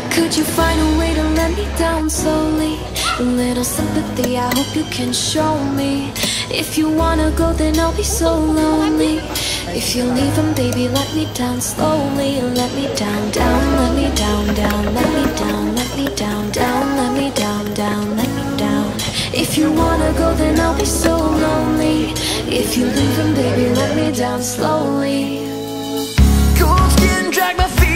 Could you find a way to let me down slowly? A little sympathy, I hope you can show me. If you wanna go, then I'll be so lonely. If you leave him, baby, let me down slowly. Let me down, down, let me down, down, let me down, let me down, down, let me down, down, let me down. If you wanna go, then I'll be so lonely. If you leave him, baby, let me down slowly.